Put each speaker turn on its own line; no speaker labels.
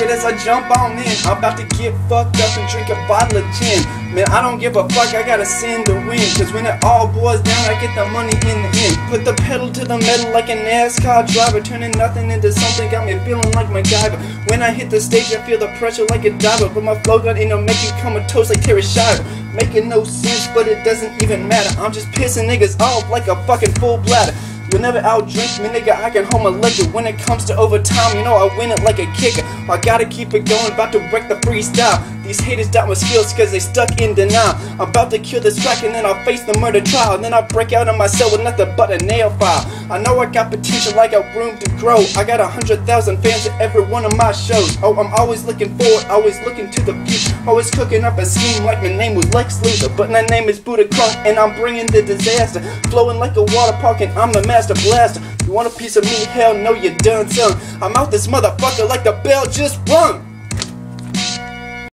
shit as I jump on in. I'm about to get fucked up and drink a bottle of gin. Man, I don't give a fuck, I gotta send the wind. Cause when it all boils down, I get the money in the end. Put the pedal to the metal like a NASCAR driver, turning nothing into something, got me feeling like MacGyver. When I hit the stage, I feel the pressure like a diver. But my flow gun ain't no make you comatose like Terry Shiver. Making no sense, but it doesn't even matter. I'm just pissing niggas off like a fucking full bladder. You'll never outdrink me, nigga, I can hold my liquor. When it comes to overtime, you know I win it like a kicker. I gotta keep it going, about to break the freestyle. These haters doubt my skills cause they stuck in denial. I'm about to kill this track and then I'll face the murder trial. And then I'll break out of my cell with nothing but a nail file. I know I got potential, I got room to grow. I got 100,000 fans at every one of my shows. Oh, I'm always looking forward, always looking to the future. Always cooking up a scheme like my name was Lex Luthor. But my name is Buddha Crunk and I'm bringing the disaster. Flowing like a water park and I'm the master blaster. You want a piece of me? Hell no, you done son. I'm out this motherfucker like the bell just rung.